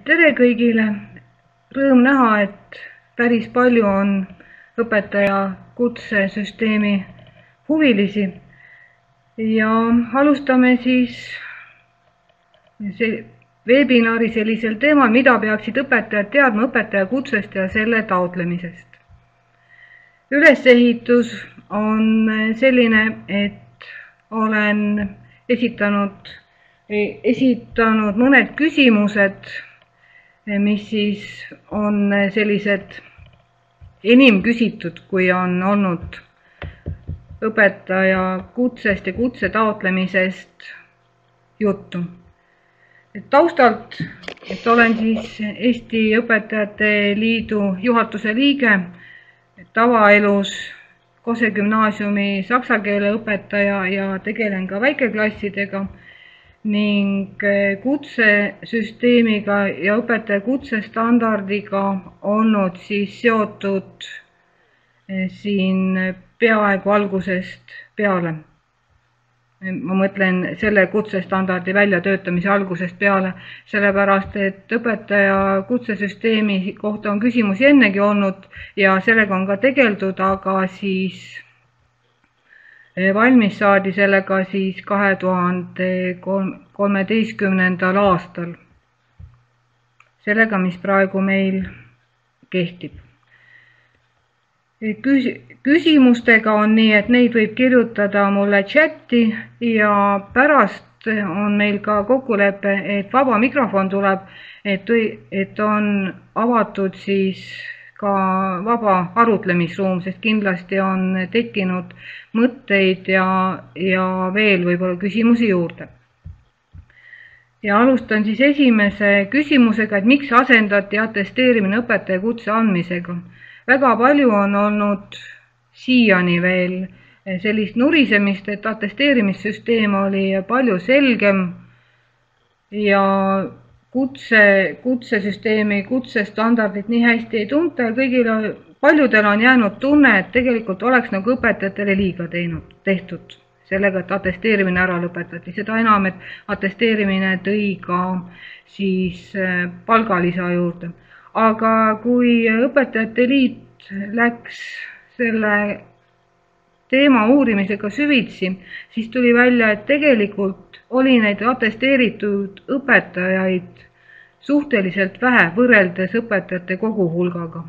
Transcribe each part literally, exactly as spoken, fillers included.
Tere kõigile! Rõõm näha, et päris palju on õpetaja kutsesüsteemi huvilisi. Ja alustame siis veebinari sellisel teemal, mida peaksid õpetajad teadma õpetaja kutsest ja selle taotlemisest. Ülesehitus on selline, et olen esitanud, esitanud mõned küsimused, mis siis on sellised enim küsitud, kui on olnud õpetaja kutsest ja kutse taotlemisest juttu. Taustalt, et olen siis Eesti Õpetajate Liidu juhatuse liige, tavaelus Kose gümnaasiumi saksa keele õpetaja ja tegelen ka väikeklassidega ning kutsesüsteemiga ja õpetaja kutsestandardiga olnud siis seotud siin peaaegu algusest peale. Ma mõtlen selle kutsestandardi väljatöötamise algusest peale, sellepärast et õpetaja kutsesüsteemi kohta on küsimusi ennegi olnud ja sellega on ka tegeldud, aga siis valmis saadi sellega siis kahe tuhande kolmeteistkümnendal aastal. Sellega, mis praegu meil kehtib. Küsimustega on nii, et neid võib kirjutada mulle chati ja pärast on meil ka kokkulepe, et vaba mikrofon tuleb, et, et on avatud siis ka vaba arutlemisruum, sest kindlasti on tekkinud mõtteid ja, ja veel võib-olla küsimusi juurde. Ja alustan siis esimese küsimusega, et miks asendati atesteerimine õpetaja kutse andmisega. Väga palju on olnud siiani veel sellist nurisemist, et atesteerimissüsteem oli palju selgem ja kutse, kutsesüsteemi, kutsestandardit nii hästi ei tunta ja kõigile, paljudel on jäänud tunne, et tegelikult oleks nagu õpetajatele liiga teinud, tehtud sellega, et atesteerimine ära lõpetati. Seda enam, et atesteerimine tõi ka siis palgalisa juurde. Aga kui Õpetajate Liit läks selle teema uurimisega süvitsi, siis tuli välja, et tegelikult oli neid atesteeritud õpetajaid suhteliselt vähe võrreldes õpetajate kogu hulgaga.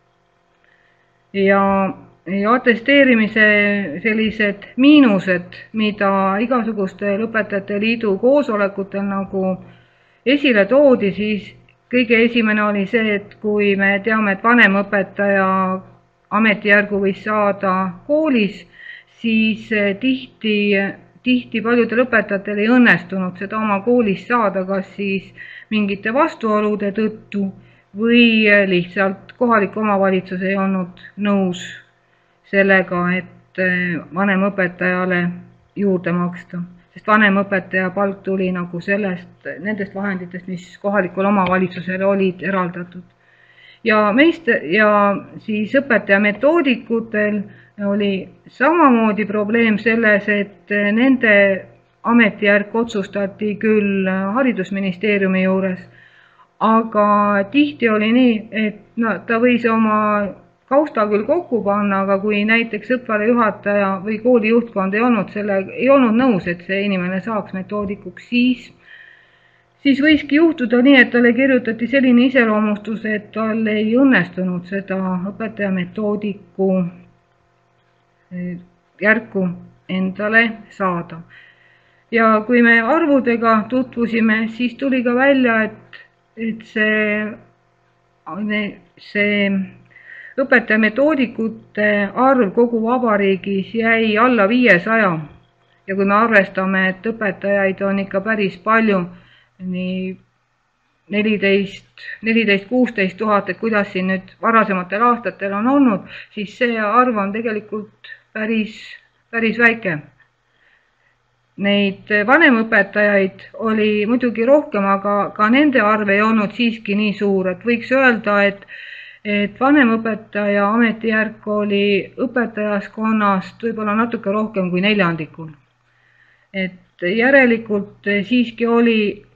Ja, ja atesteerimise sellised miinused, mida igasugustel Õpetajate Liidu koosolekutel nagu esile toodi, siis kõige esimene oli see, et kui me teame, et vanemõpetaja ametijärgu võis saada koolis, siis tihti, tihti paljudel õpetajatel ei õnnestunud seda oma koolis saada, kas siis mingite vastuolude tõttu või lihtsalt kohalik omavalitsus ei olnud nõus sellega, et vanemõpetajale juurde maksta. Sest vanemõpetaja palk tuli nagu sellest, nendest vahenditest, mis kohalikul omavalitsusele olid eraldatud. Ja, meist, ja siis õpetaja metoodikutel oli samamoodi probleem selles, et nende ametijärk otsustati küll haridusministeeriumi juures, aga tihti oli nii, et no, ta võis oma kausta küll kokku panna, aga kui näiteks õppealajuhataja või kooli juhtkond ei olnud, selle, ei olnud nõus, et see inimene saaks metoodikuks, siis, siis võiski juhtuda nii, et talle kirjutati selline iseloomustus, et tal ei õnnestunud seda õpetaja metoodiku järku endale saada. Ja kui me arvudega tutvusime, siis tuli ka välja, et, et see, see õpetaja metoodikute arv kogu vabariigis jäi alla viiesaja ja kui me arvestame, et õpetajaid on ikka päris palju, nii neliteist, neliteist, kuusteist tuhat, et kuidas siin nüüd varasematel aastatel on olnud, siis see arv on tegelikult päris, päris väike. Neid vanemõpetajaid oli muidugi rohkem, aga ka nende arv ei olnud siiski nii suur, et võiks öelda, et et vanemõpetaja ametijärk oli õpetajaskonnast võib-olla natuke rohkem kui neljandikul. Et järelikult siiski oli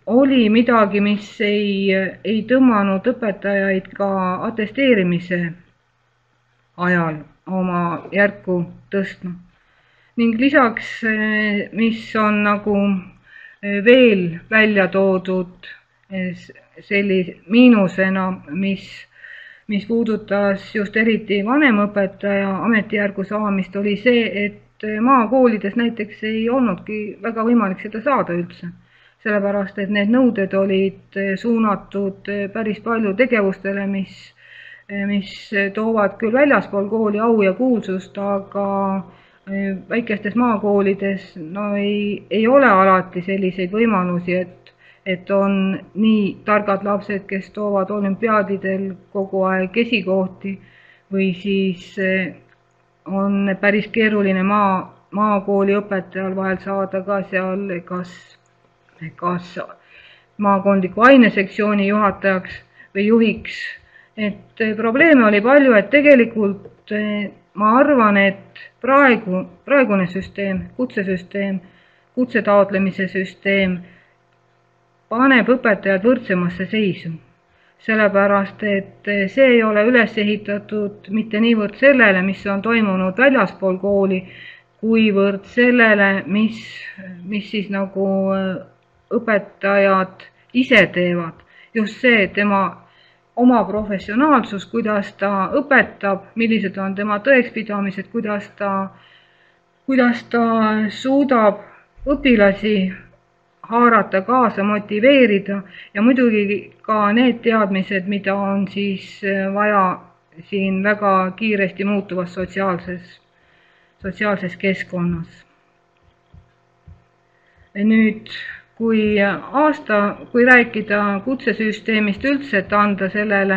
oli midagi, mis ei, ei tõmmanud õpetajaid ka atesteerimise ajal oma järku tõstma. Ning lisaks, mis on nagu veel välja toodud sellise miinusena, mis, mis puudutas just eriti vanemõpetaja ametijärgu saamist, oli see, et maakoolides näiteks ei olnudki väga võimalik seda saada üldse. Sellepärast, et need nõuded olid suunatud päris palju tegevustele, mis, mis toovad küll väljaspool kooli au ja kuulsust, aga väikestes maakoolides no ei, ei ole alati selliseid võimalusi, et, et on nii targad lapsed, kes toovad olümpiaadidel kogu aeg esikohti või siis on päris keeruline maa, maakooli õpetajal vahel saada ka seal kas kas maakondliku ainesektsiooni juhatajaks või juhiks. Et probleeme oli palju, et tegelikult ma arvan, et praegu, praegune süsteem, kutsesüsteem, kutse taotlemise süsteem paneb õpetajad võrdsemasse seisu. Sellepärast, et see ei ole üles ehitatud mitte niivõrd sellele, mis on toimunud väljaspool kooli, kuivõrd sellele, mis, mis siis nagu õpetajad ise teevad. Just see, tema oma professionaalsus, kuidas ta õpetab, millised on tema tõekspidamised, kuidas ta, kuidas ta suudab õpilasi haarata, kaasa motiveerida ja muidugi ka need teadmised, mida on siis vaja siin väga kiiresti muutuvas sotsiaalses, sotsiaalses keskkonnas. Nüüd, kui aasta, kui rääkida kutsesüsteemist üldse, et anda sellele,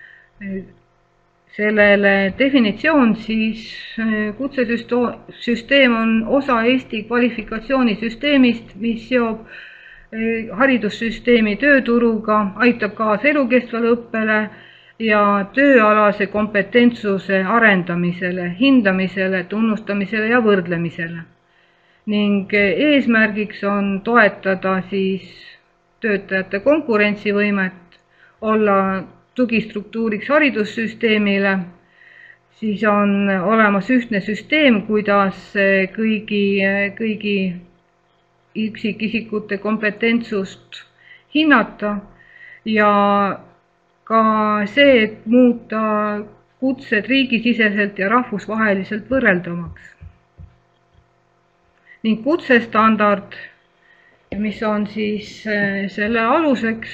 sellele definitsioon, siis kutsesüsteem on osa Eesti kvalifikatsioonisüsteemist, mis seob haridussüsteemi tööturuga, aitab kaasa elukestvale õppele ja tööalase kompetentsuse arendamisele, hindamisele, tunnustamisele ja võrdlemisele. Ning eesmärgiks on toetada siis töötajate konkurentsivõimet, olla tugistruktuuriks haridussüsteemile, siis on olemas ühtne süsteem, kuidas kõigi, kõigi üksikisikute kompetentsust hinnata ja ka see, et muuta kutsed riigisiseselt ja rahvusvaheliselt võrreldavaks. Ning kutsestandard, mis on siis selle aluseks,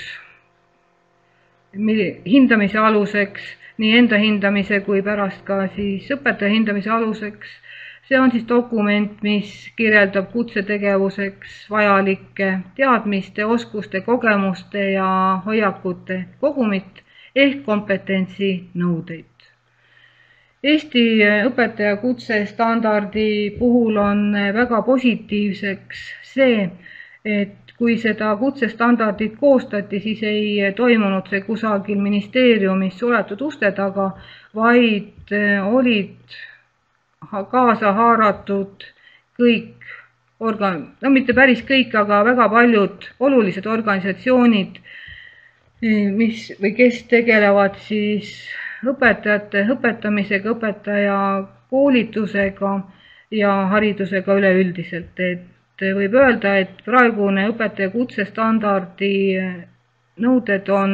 hindamise aluseks, nii enda hindamise kui pärast ka siis õpetaja hindamise aluseks, see on siis dokument, mis kirjeldab kutsetegevuseks vajalike teadmiste, oskuste, kogemuste ja hoiakute kogumit ehk kompetentsi nõudeid. Eesti õpetaja kutsestandardi puhul on väga positiivseks see, et kui seda kutsestandardit koostati, siis ei toimunud see kusagil ministeeriumis suletud uste taga, vaid olid kaasa haaratud kõik organ-, no mitte päris kõik, aga väga paljud olulised organisatsioonid, mis või kes tegelevad siis õpetajate õpetamisega, õpetaja koolitusega ja haridusega üleüldiselt. Et võib öelda, et praegune õpetaja kutsestandardi nõuded on,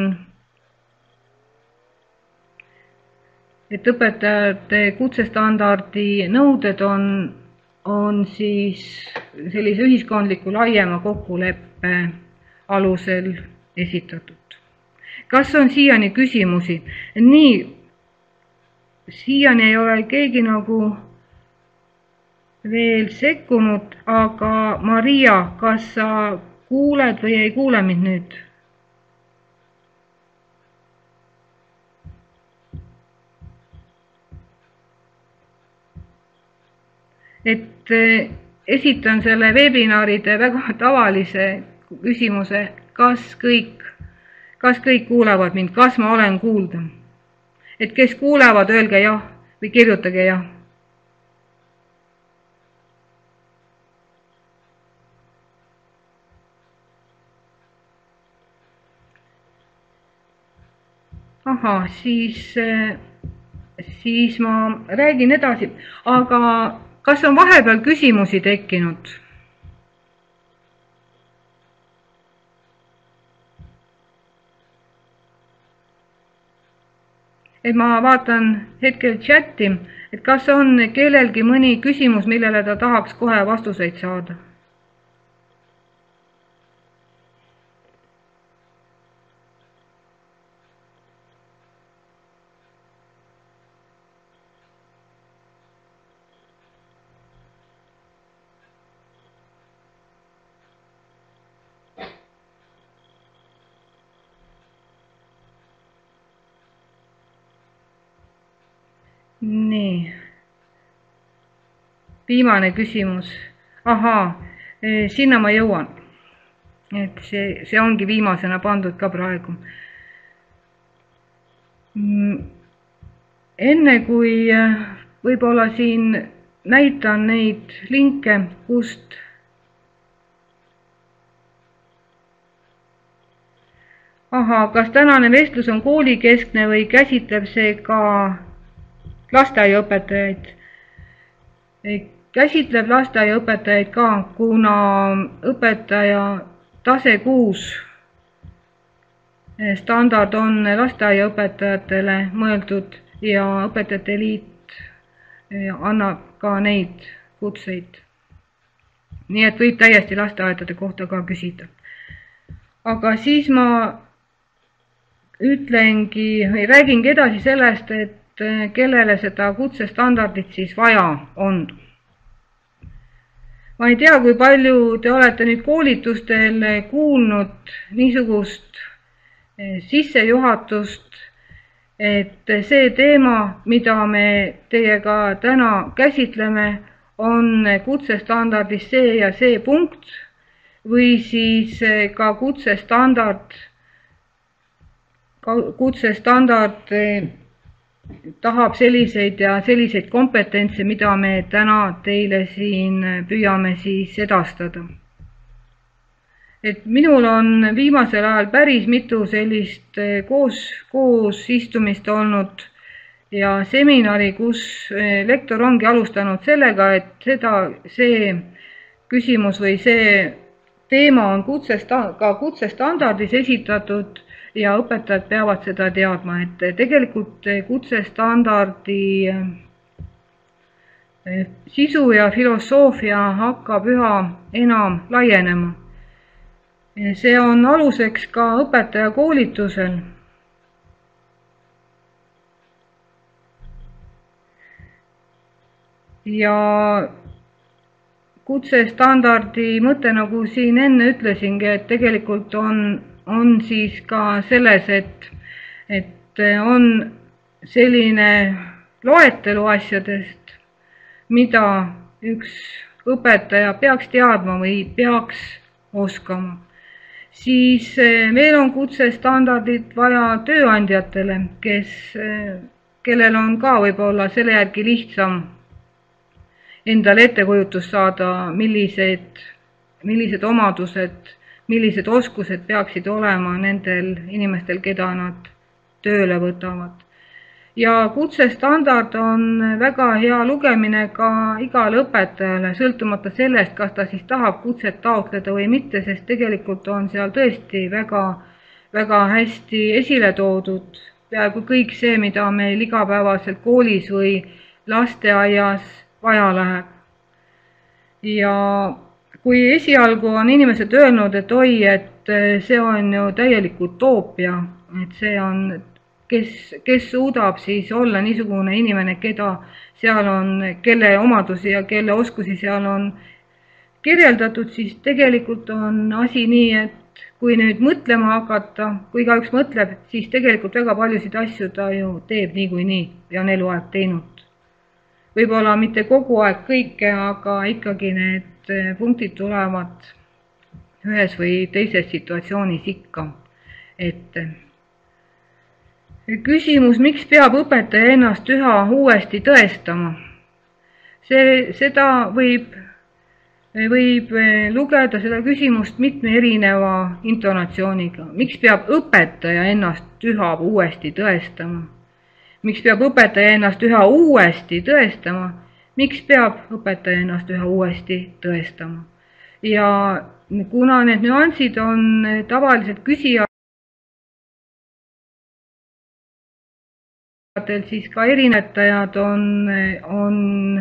et õpetajate kutsestandardi nõuded on, on siis sellise ühiskondliku laiema kokkuleppe alusel esitatud. Kas on siiani küsimusi? Nii, siiani ei ole keegi nagu veel sekkunud, aga Maria, kas sa kuuled või ei kuule mind nüüd? Et esitan selle webinaride väga tavalise küsimuse, kas kõik, kas kõik kuulevad mind, kas ma olen kuulda? Et kes kuulevad, öelge jah või kirjutage jah. ahah, siis, siis ma räägin edasi, aga kas on vahepeal küsimusi tekkinud? Et ma vaatan hetkel chati, et kas on kellelgi mõni küsimus, millele ta tahaks kohe vastuseid saada? Nii, viimane küsimus. Ahaa, sinna ma jõuan. Et see, see ongi viimasena pandud ka praegu. Enne kui võib-olla siin näitan neid linke, kust ahaa, kas tänane vestlus on koolikeskne või käsitleb see ka lasteaiaõpetajaid. Käsitleb lasteaiaõpetajaid ka, kuna õpetaja tase kuus standard on lasteaiaõpetajatele mõeldud ja Õpetajate Liit annab ka neid kutseid. Nii et võib täiesti lasteaedade kohta ka küsida. Aga siis ma ütlengi või räägingi edasi sellest, et kellele seda kutsestandardit siis vaja on. Ma ei tea, kui palju te olete nüüd koolitustel kuulnud niisugust sissejuhatust, et see teema, mida me teiega täna käsitleme, on kutsestandardis see ja see punkt või siis ka kutsestandard, kutsestandard tahab selliseid ja selliseid kompetentse, mida me täna teile siin püüame siis edastada. Et minul on viimasel ajal päris mitu sellist koos, koos istumist olnud ja seminari, kus lektor ongi alustanud sellega, et seda, see küsimus või see teema on kutsesta, ka kutsestandardis esitatud ja õpetajad peavad seda teadma, et tegelikult kutsestandardi sisu ja filosoofia hakkab üha enam laienema. See on aluseks ka õpetaja koolitusel. Ja kutsestandardi mõte, nagu siin enne ütlesingi, et tegelikult on on siis ka selles, et, et on selline loetelu asjadest, mida üks õpetaja peaks teadma või peaks oskama. Siis meil on kutsestandardid vaja tööandjatele, kes, kellel on ka võib-olla selle järgi lihtsam endale ettekujutus saada, millised, millised omadused millised oskused peaksid olema nendel inimestel, keda nad tööle võtavad. Ja kutsestandard on väga hea lugemine ka igale õpetajale, sõltumata sellest, kas ta siis tahab kutset taotleda või mitte, sest tegelikult on seal tõesti väga, väga hästi esile toodud peaaegu kõik see, mida meil igapäevaselt koolis või lasteaias vaja läheb. Ja kui esialgu on inimesed öelnud, et oi, et see on ju täielik utoopia, et see on, kes, kes suudab siis olla niisugune inimene, keda seal on, kelle omadusi ja kelle oskusi seal on kirjeldatud, siis tegelikult on asi nii, et kui nüüd mõtlema hakata, kui igaüks mõtleb, siis tegelikult väga paljusid asju ta ju teeb niikuinii ja on eluaeg teinud. Võib-olla mitte kogu aeg kõike, aga ikkagi need punktid tulevad ühes või teises situatsioonis ikka ette. Küsimus, miks peab õpetaja ennast üha uuesti tõestama? See, seda võib võib lugeda seda küsimust mitme erineva intonatsiooniga. Miks peab õpetaja ennast üha uuesti tõestama? Miks peab õpetaja ennast üha uuesti tõestama? Miks peab õpetaja ennast üha uuesti tõestama? Ja kuna need nüansid on tavaliselt küsijatel, siis ka erinetajad on, on,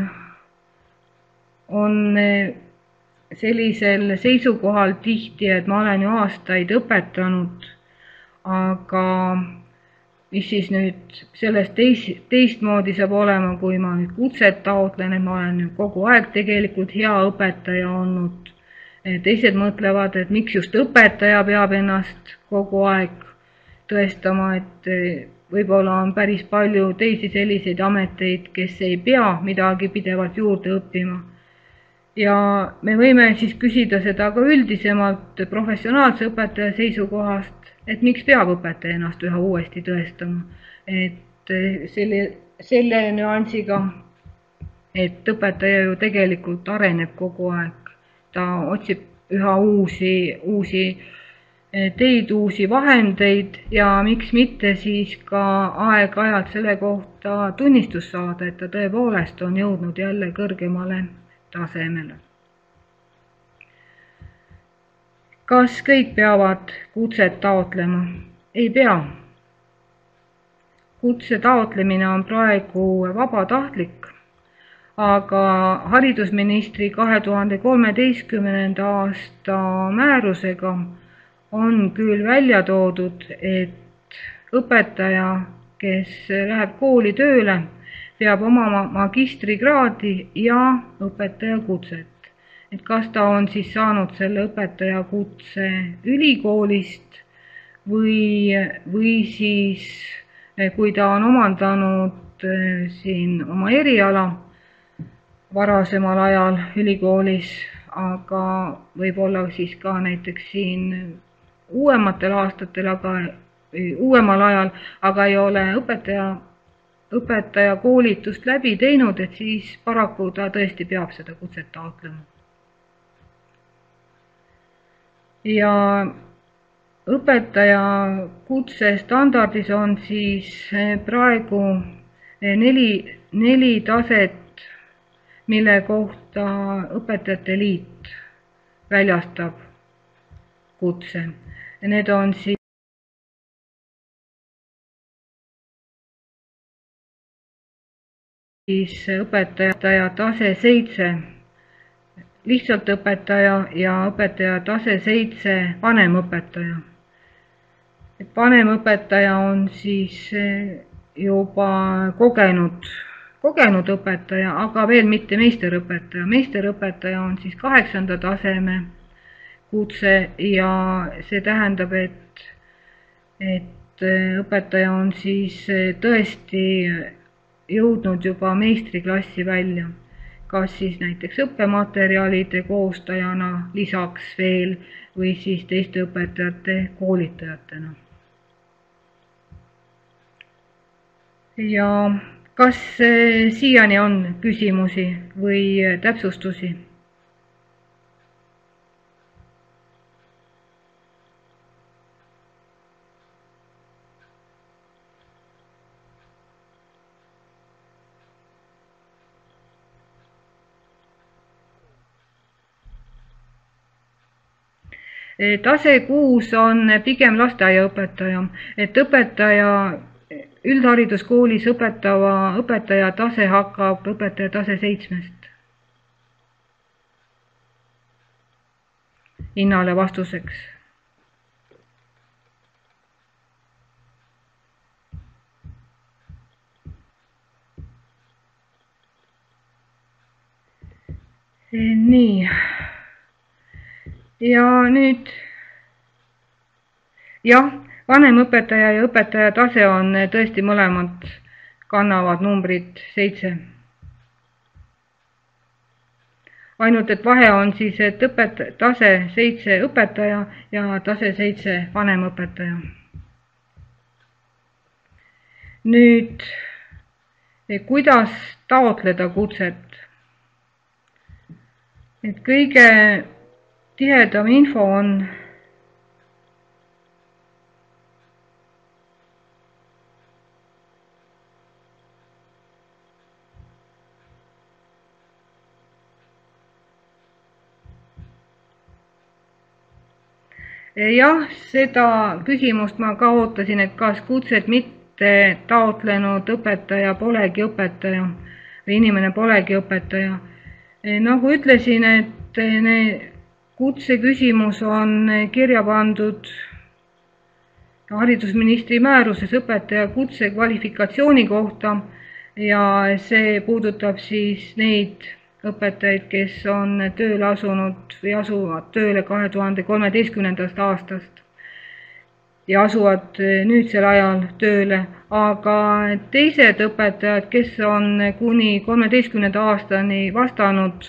on sellisel seisukohal tihti, et ma olen ju aastaid õpetanud, aga mis siis nüüd sellest teist, teistmoodi saab olema, kui ma nüüd kutset taotlen, et ma olen nüüd kogu aeg tegelikult hea õpetaja olnud. Teised mõtlevad, et miks just õpetaja peab ennast kogu aeg tõestama, et võib-olla on päris palju teisi selliseid ameteid, kes ei pea midagi pidevalt juurde õppima. Ja me võime siis küsida seda ka üldisemalt professionaalse õpetaja seisukohast, et miks peab õpetaja ennast üha uuesti tõestama. Et selle, selle nüansiga, et õpetaja ju tegelikult areneb kogu aeg. Ta otsib üha uusi, uusi teid, uusi vahendeid ja miks mitte siis ka aeg-ajalt selle kohta tunnistus saada, et ta tõepoolest on jõudnud jälle kõrgemale tasemele. Kas kõik peavad kutset taotlema? Ei pea. Kutse taotlemine on praegu vabatahtlik, aga haridusministri kahe tuhande kolmeteistkümnenda aasta määrusega on küll välja toodud, et õpetaja, kes läheb kooli tööle, peab omama magistrikraadi ja õpetaja kutset. Et kas ta on siis saanud selle õpetaja kutse ülikoolist või, või siis, kui ta on omandanud siin oma eriala varasemal ajal ülikoolis, aga võib-olla siis ka näiteks siin uuematel aastatel, aga uuemal ajal, aga ei ole õpetaja, õpetaja koolitust läbi teinud, et siis paraku ta tõesti peab seda kutset taotlema. Ja õpetaja kutse standardis on siis praegu neli, neli taset, mille kohta Õpetajate Liit väljastab kutse. Need on siis õpetaja tase seitse, lihtsalt õpetaja ja õpetaja tase seitse vanemõpetaja. Vanemõpetaja on siis juba kogenud kogenud õpetaja, aga veel mitte meisterõpetaja. Meisterõpetaja on siis kaheksanda taseme kutse ja see tähendab, et, et õpetaja on siis tõesti jõudnud juba meistriklassi välja. Kas siis näiteks õppematerjalide koostajana lisaks veel või siis teiste õpetajate koolitajatena. Ja kas siiani on küsimusi või täpsustusi? Tase kuus on pigem lasteaiaõpetaja, et õpetaja üldhariduskoolis õpetava õpetaja tase hakkab õpetaja tase seitsmest. Innale vastuseks. Nii. Ja nüüd, jah, vanemõpetaja ja õpetaja tase on tõesti mõlemad kannavad numbrit seitse. Ainult, et vahe on siis, et õpetaja, tase seitse õpetaja ja tase seitse vanemõpetaja. Nüüd, kuidas taotleda kutset? et kõige tihedam info on jah, seda küsimust ma ka ootasin, et kas kutset mitte taotlenud õpetaja polegi õpetaja või inimene polegi õpetaja. Nagu ütlesin, et kutse küsimus on kirja pandud haridusministri määruses õpetaja kutse kvalifikatsiooni kohta ja see puudutab siis neid õpetajaid, kes on tööle asunud või asuvad tööle kahe tuhande kolmeteistkümnendast aastast ja asuvad nüüdsel ajal tööle, aga teised õpetajad, kes on kuni kolmeteistkümnenda aastani vastanud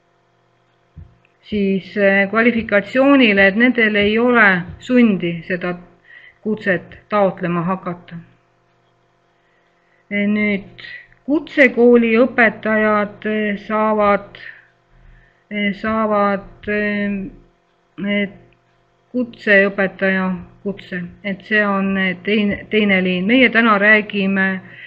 siis kvalifikatsioonile, et nendel ei ole sundi seda kutset taotlema hakata. Nüüd kutsekooli õpetajad saavad, saavad kutseõpetaja kutse, et see on teine, teine liin. Meie täna räägime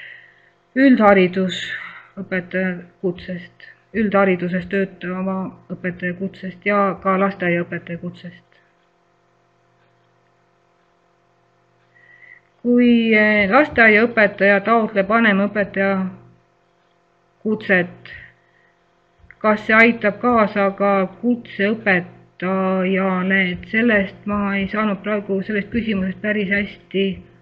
üldharidusõpetaja kutsest, üldhariduses töötava õpetaja kutsest ja ka lasteaiaõpetaja kutsest. Kui lasteaiaõpetaja taotleb vanemõpetaja kutset, kas see aitab kaasa ka kutseõpetajale, et sellest ma ei saanud praegu sellest küsimusest päris hästi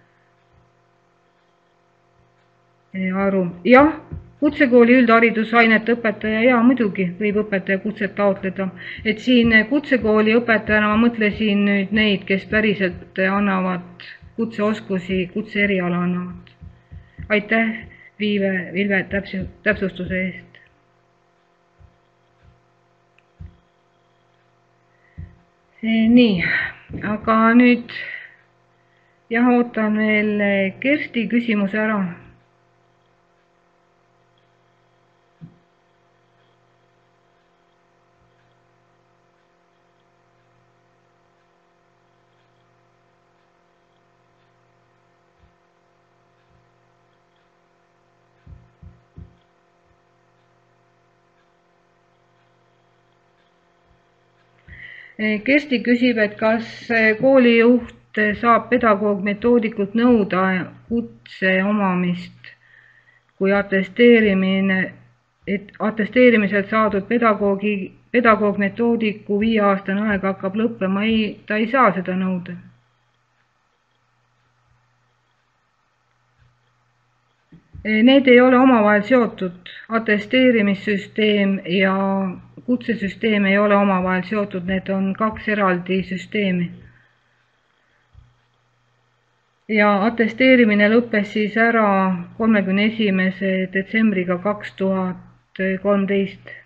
aru. Jah, kutsekooli üldharidusainete õpetaja ja muidugi võib õpetaja kutset taotleda. Et siin kutsekooli õpetajana ma mõtlesin nüüd neid, kes päriselt annavad kutseoskusi, kutse eriala annavad. Aitäh, Viive, Vilve täpsustuse eest. Nii, aga nüüd jah, ootan veel Kersti küsimuse ära. Kersti küsib, et kas koolijuht saab pedagoog-metoodikult nõuda kutse omamist, kui atesteerimine, et atesteerimiselt saadud pedagoogi, pedagoog-metoodiku viieaastane aeg hakkab lõppema, ei, ta ei saa seda nõuda. Need ei ole omavahel seotud, atesteerimissüsteem ja kutsesüsteem ei ole omavahel seotud, need on kaks eraldi süsteemi. Ja atesteerimine lõppes siis ära kolmekümne esimese detsembriga kaks tuhat kolmteist.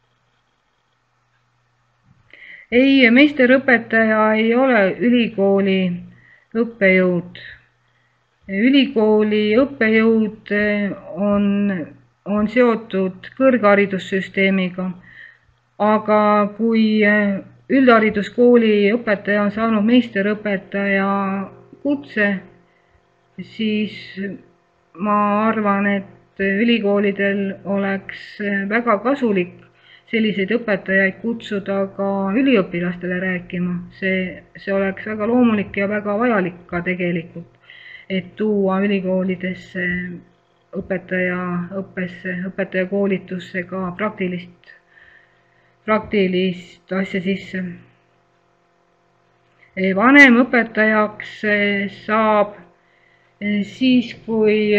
Ei, meisterõpetaja ei ole ülikooli õppejõud. Ülikooli õppejõud on, on seotud kõrgharidussüsteemiga, aga kui üldhariduskooli õpetaja on saanud meisterõpetaja kutse, siis ma arvan, et ülikoolidel oleks väga kasulik selliseid õpetajaid kutsuda ka üliõpilastele rääkima. See, see oleks väga loomulik ja väga vajalik ka tegelikult, et tuua ülikoolidesse õpetaja õppesse, õpetaja koolitusse ka praktilist, praktilist asja sisse. Vanem õpetajaks saab siis, kui,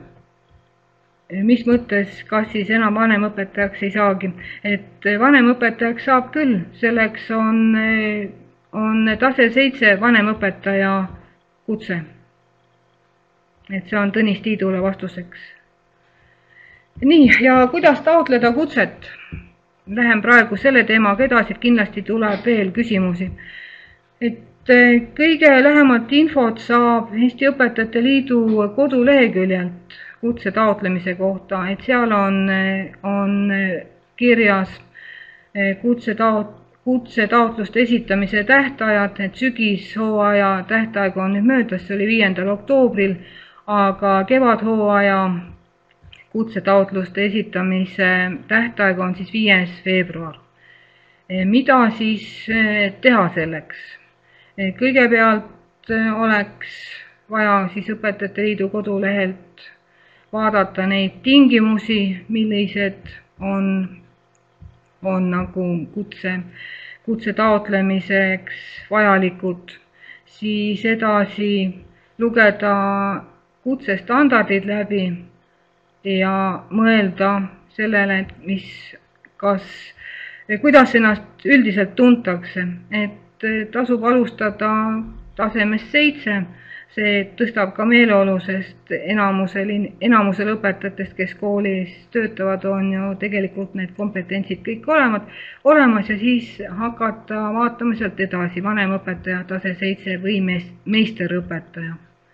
mis mõttes, kas siis enam vanem õpetajaks ei saagi, et vanem õpetajaks saab küll, selleks on, on tase seitse vanem õpetaja kutse. Et see on Tõnis Tiidule vastuseks. Nii, ja kuidas taotleda kutset? Lähen praegu selle teemaga edasi, et kindlasti tuleb veel küsimusi. Et kõige lähemat infot saab Eesti Õpetajate Liidu koduleheküljelt kutse taotlemise kohta, et seal on, on kirjas kutsetaot-, kutsetaotluste esitamise tähtajad, et sügishooaja tähtaeg on nüüd möödas, see oli viiendal oktoobril, aga kevadhooaja kutsetaotluste esitamise tähtaeg on siis viies veebruar. Mida siis teha selleks? Kõigepealt oleks vaja siis Õpetajate Liidu kodulehelt vaadata neid tingimusi, millised on, on nagu kutse, kutse taotlemiseks vajalikud, siis edasi lugeda kutsestandardid läbi ja mõelda sellele, et mis, kas, kuidas ennast üldiselt tuntakse, et tasub alustada tasemest seitse, see tõstab ka meeleolu, sest enamusel, enamusel õpetajatest, kes koolis töötavad, on ju tegelikult need kompetentsid kõik olemas, olemas ja siis hakata vaatama sealt edasi, vanemõpetaja tase seitse või meisterõpetaja.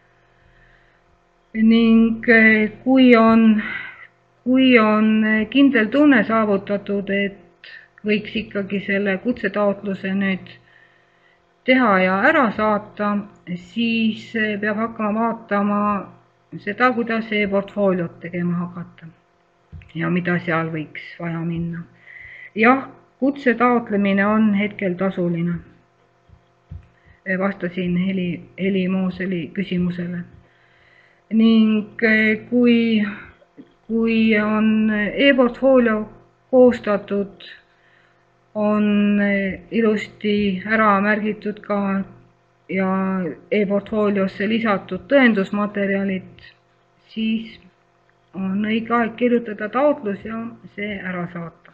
Ning kui on, kui on kindel tunne saavutatud, et võiks ikkagi selle kutsetaotluse nüüd teha ja ära saata, siis peab hakkama vaatama seda, kuidas e-portfooliot tegema hakata ja mida seal võiks vaja minna. Jah, kutse taotlemine on hetkel tasuline. Vastasin Heli, Heli Mooseli küsimusele. Ning kui, kui on e-portfoolio koostatud, on ilusti ära märgitud ka ja e-portfooliosse lisatud tõendusmaterjalid, siis on õige aeg kirjutada taotlus ja see ära saata.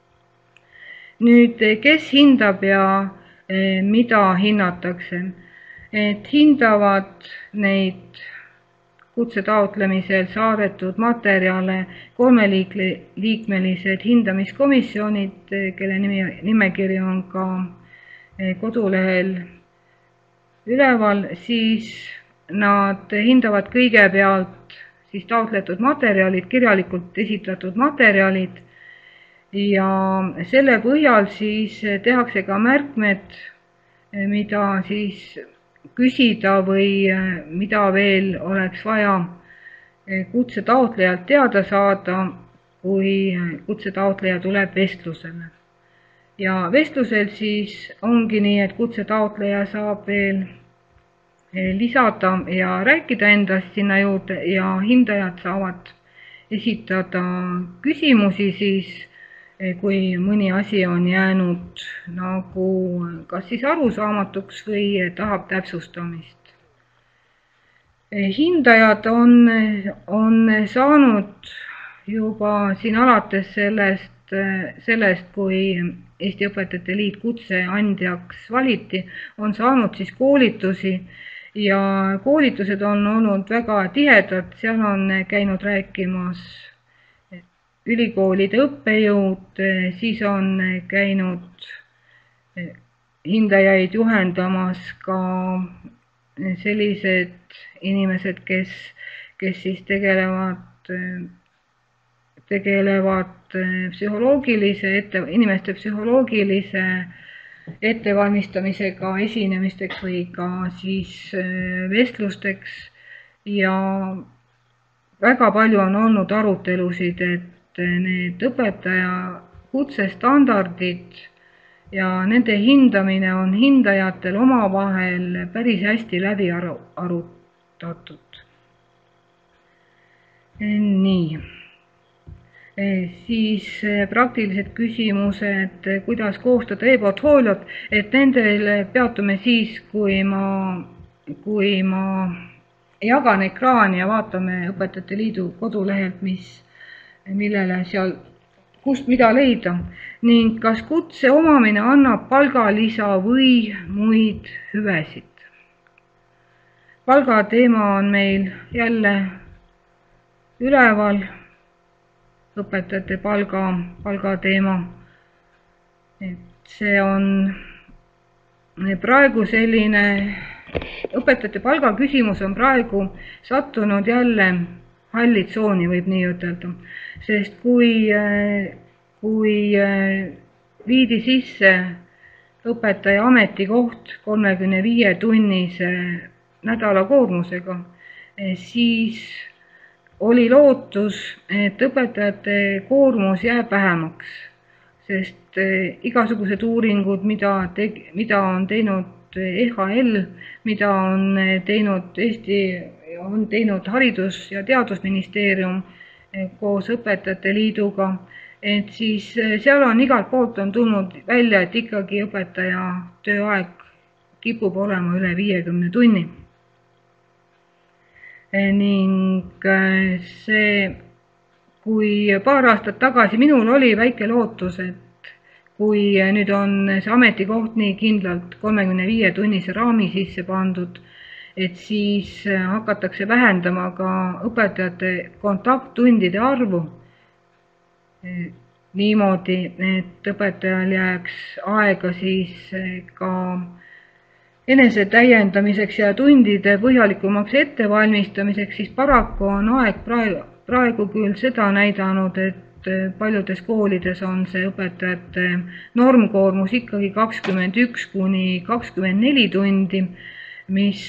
Nüüd, kes hindab ja mida hinnatakse? Et hindavad neid kutse taotlemisel saadetud materjale kolmeliikmelised hindamiskomisjonid, kelle nimi, nimekiri on ka kodulehel üleval, siis nad hindavad kõigepealt siis taotletud materjalid, kirjalikult esitatud materjalid ja selle põhjal siis tehakse ka märkmed, mida siis küsida või mida veel oleks vaja kutse taotlejalt teada saada, kui kutse taotleja tuleb vestlusele. Ja vestlusel siis ongi nii, et kutse taotleja saab veel lisada ja rääkida endast sinna juurde ja hindajad saavad esitada küsimusi siis, kui mõni asi on jäänud nagu kas siis arusaamatuks või tahab täpsustamist. Hindajad on, on saanud juba siin alates sellest, sellest, kui Eesti Õpetajate Liit kutseandjaks valiti, on saanud siis koolitusi ja koolitused on olnud väga tihedad, seal on käinud rääkimas ülikoolide õppejõud, siis on käinud hindajaid juhendamas ka sellised inimesed, kes, kes siis tegelevad, tegelevad psühholoogilise ette, inimeste psühholoogilise ettevalmistamisega esinemisteks või ka siis vestlusteks ja väga palju on olnud arutelusid, et need õpetaja kutsestandardid ja nende hindamine on hindajatel omavahel päris hästi läbi arutatud. Nii, siis praktilised küsimused, kuidas koostada e-portfooliot, et nendele peatume siis, kui ma, kui ma jagan ekraani ja vaatame Õpetajate Liidu kodulehelt, mis millele seal, kust mida leida ning kas kutse omamine annab palgalisa või muid hüvesid. Palgateema on meil jälle üleval, õpetajate palga, palgateema. Et see on praegu selline, õpetajate palga küsimus on praegu sattunud jälle halli tsooni, võib nii ütelda. Sest kui, kui viidi sisse õpetaja ametikoht kolmekümne viie tunnise nädalakoormusega, siis oli lootus, et õpetajate koormus jääb vähemaks, sest igasugused uuringud, mida, te, mida on teinud E H L, mida on teinud Eesti, on teinud Haridus- ja Teadusministeerium koos Õpetajate Liiduga, et siis seal on igalt poolt on tulnud välja, et ikkagi õpetaja tööaeg kipub olema üle viiekümne tunni. Ning see, kui paar aastat tagasi minul oli väike lootus, et kui nüüd on see ametikoht nii kindlalt kolmekümne viie tunnise raami sisse pandud, et siis hakatakse vähendama ka õpetajate kontakttundide arvu niimoodi, et õpetajal jääks aega siis ka enese täiendamiseks ja tundide põhjalikumaks ettevalmistamiseks, siis paraku on aeg praegu, praegu küll seda näidanud, et paljudes koolides on see õpetajate normkoormus ikkagi kakskümmend üks kuni kakskümmend neli tundi, mis,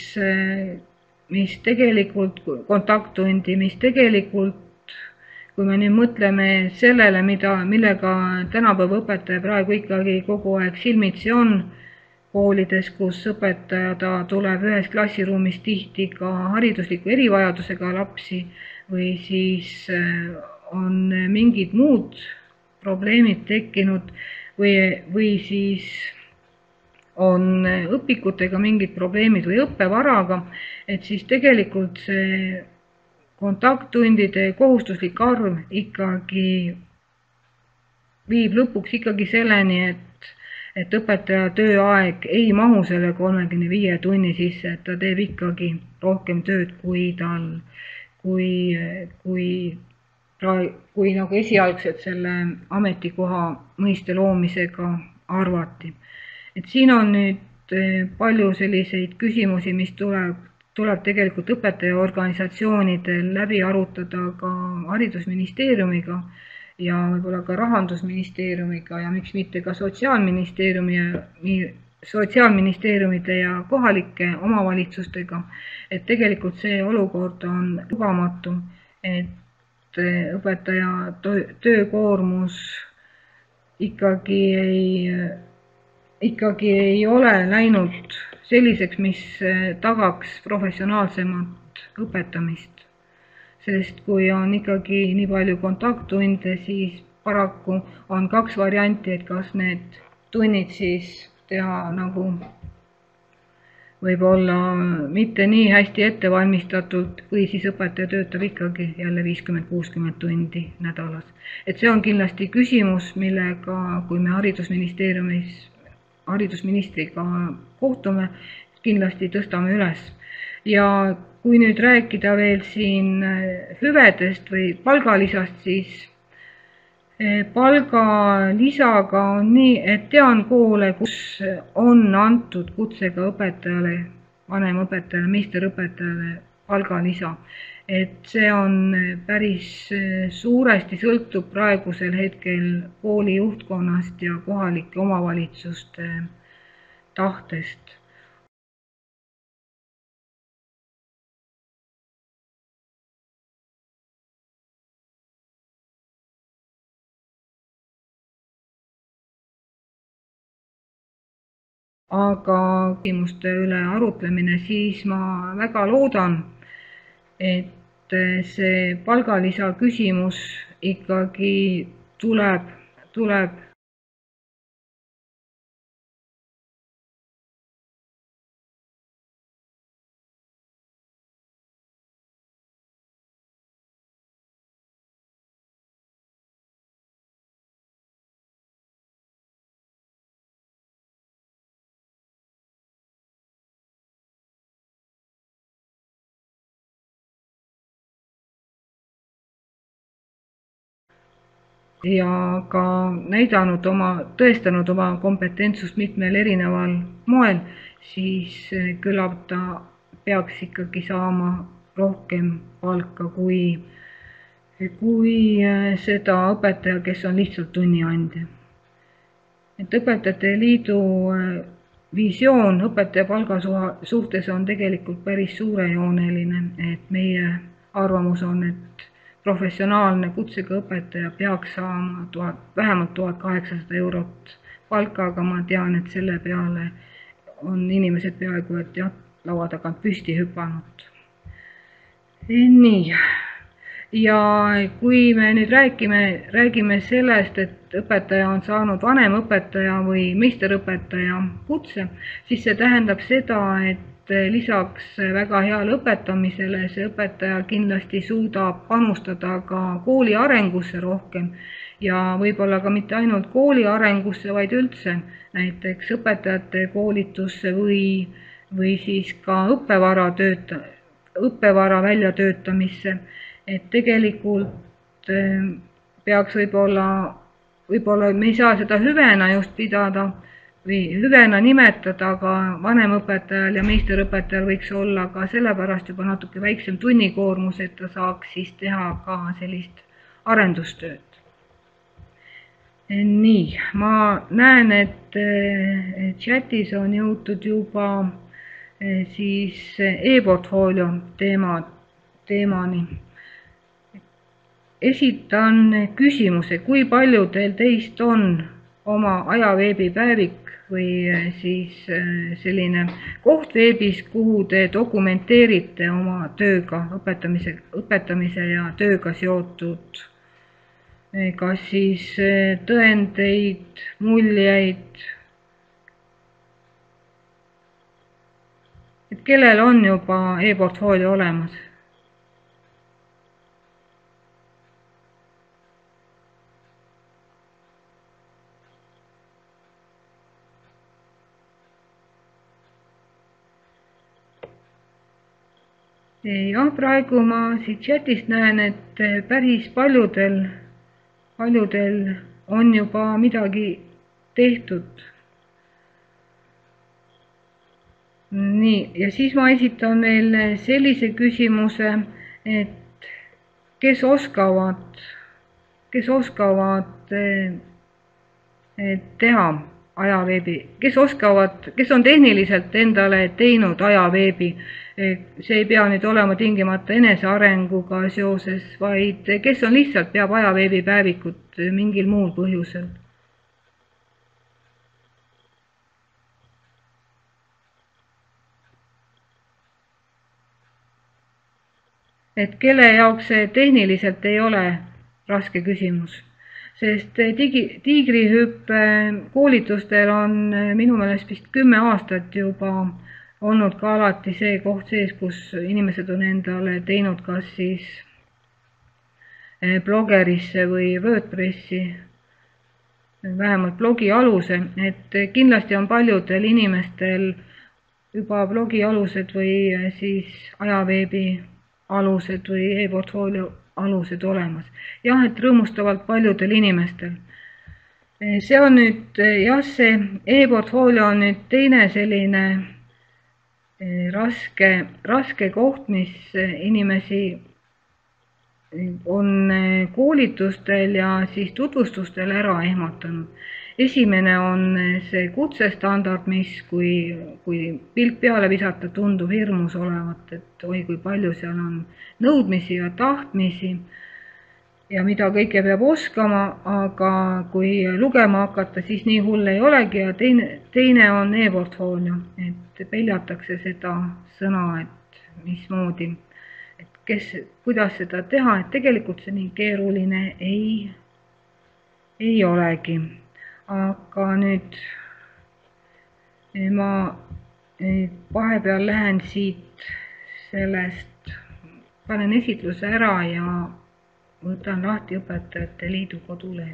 mis tegelikult kontakttundi, mis tegelikult, kui me nüüd mõtleme sellele, mida, millega tänapäeva õpetaja praegu ikkagi kogu aeg silmitsi on, koolides, kus õpetaja ta tuleb ühes klassiruumis tihti ka haridusliku erivajadusega lapsi või siis on mingid muud probleemid tekkinud või, või siis on õpikutega mingid probleemid või õppevaraga, et siis tegelikult see kontakttundide kohustuslik arv ikkagi viib lõpuks ikkagi selleni, et et õpetaja tööaeg ei mahu selle kolmekümne viie tunni sisse, et ta teeb ikkagi rohkem tööd, kui tal, kui, kui, kui nagu esialgselt selle ametikoha mõiste loomisega arvati. Et siin on nüüd palju selliseid küsimusi, mis tuleb, tuleb tegelikult õpetaja organisatsioonidel läbi arutada ka haridusministeeriumiga ja võib-olla ka rahandusministeeriumiga ja miks mitte ka sotsiaalministeeriumi ja sotsiaalministeeriumide ja kohalike omavalitsustega, et tegelikult see olukord on lubamatu, et õpetaja töökoormus ikkagi ei, ikkagi ei ole läinud selliseks, mis tagaks professionaalsemat õpetamist. Sest kui on ikkagi nii palju kontakttunde, siis paraku on kaks varianti, et kas need tunnid siis teha nagu võib-olla mitte nii hästi ettevalmistatult või siis õpetaja töötab ikkagi jälle viiskümmend kuuskümmend tundi nädalas. Et see on kindlasti küsimus, millega, kui me haridusministeeriumis, haridusministriga kohtume, kindlasti tõstame üles. Ja kui nüüd rääkida veel siin hüvedest või palgalisast, siis palgalisaga on nii, et tean koole, kus on antud kutsega õpetajale, vanemõpetajale, meisterõpetajale palgalisa. Et see on päris suuresti sõltub praegusel hetkel kooli juhtkonnast ja kohalike omavalitsuste tahtest. Aga küsimuste üle arutlemine, siis ma väga loodan, et see palgalisa küsimus ikkagi tuleb, tuleb ja ka näidanud oma, tõestanud oma kompetentsust mitmel erineval moel, siis küllap ta peaks ikkagi saama rohkem palka kui, kui seda õpetaja, kes on lihtsalt tunniandja. et õpetajate liidu visioon õpetaja palga suhtes on tegelikult päris suurejooneline, et meie arvamus on, et professionaalne kutsega õpetaja peaks saama tuhat, vähemalt tuhat kaheksasada eurot palka, aga ma tean, et selle peale on inimesed peaaegu, et jah, laua tagant püsti hüpanud. Nii. Ja kui me nüüd räägime, räägime sellest, et õpetaja on saanud vanemõpetaja või meisterõpetaja kutse, siis see tähendab seda, et lisaks väga heale õpetamisele see õpetaja kindlasti suudab panustada ka kooli arengusse rohkem ja võib-olla ka mitte ainult kooli arengusse, vaid üldse näiteks õpetajate koolitusse või, või siis ka õppevara, tööta, õppevara väljatöötamisse. Et tegelikult peaks võib-olla, võib-olla me ei saa seda hüvena just pidada või hüvena nimetada, aga vanemõpetajal ja meisterõpetajal võiks olla ka sellepärast juba natuke väiksem tunnikoormus, et ta saaks siis teha ka sellist arendustööd. Nii, ma näen, et chatis on jõutud juba siis e-portfoolio teema, teemani. Esitan küsimuse, kui paljudel teist on oma ajaveebipäevik või siis selline koht veebis, kuhu te dokumenteerite oma tööga, õpetamise, õpetamise ja tööga seotud, kas siis tõendeid, muljeid, et kellel on juba e-portfoolio olemas? Ja praegu ma siit chatist näen, et päris paljudel, paljudel on juba midagi tehtud. Nii, ja siis ma esitan veel sellise küsimuse, et kes oskavad, kes oskavad teha ajaveebi, kes oskavad, kes on tehniliselt endale teinud ajaveebi. See ei pea nüüd olema tingimata enesearenguga seoses, vaid kes on lihtsalt peab ajaveebipäevikut mingil muul põhjusel. Et kelle jaoks see tehniliselt ei ole raske küsimus, sest digi, tiigrihüppe koolitustel on minu meelest vist kümme aastat juba olnud ka alati see koht sees, kus inimesed on endale teinud kas siis blogerisse või WordPressi, vähemalt blogi aluse, et kindlasti on paljudel inimestel juba blogi alused või siis ajaveebi alused või e-portfoolio alused olemas. Jah, et rõõmustavalt paljudel inimestel. See on nüüd, jah, see e-portfoolio on nüüd teine selline raske, raske koht, mis inimesi on koolitustel ja siis tutvustustel ära ehmatanud. Esimene on see kutsestandard, mis kui, kui pilk peale visata tundub hirmus olevat, et oi kui palju seal on nõudmisi ja tahtmisi ja mida kõike peab oskama, aga kui lugema hakata, siis nii hull ei olegi ja teine, teine on e-portfoolio, et peljatakse seda sõna, et mismoodi, et kes, kuidas seda teha, et tegelikult see nii keeruline ei, ei olegi. Aga nüüd ma vahepeal lähen siit sellest, panen esitluse ära ja võtan lahti Õpetajate Liidu kodulehe.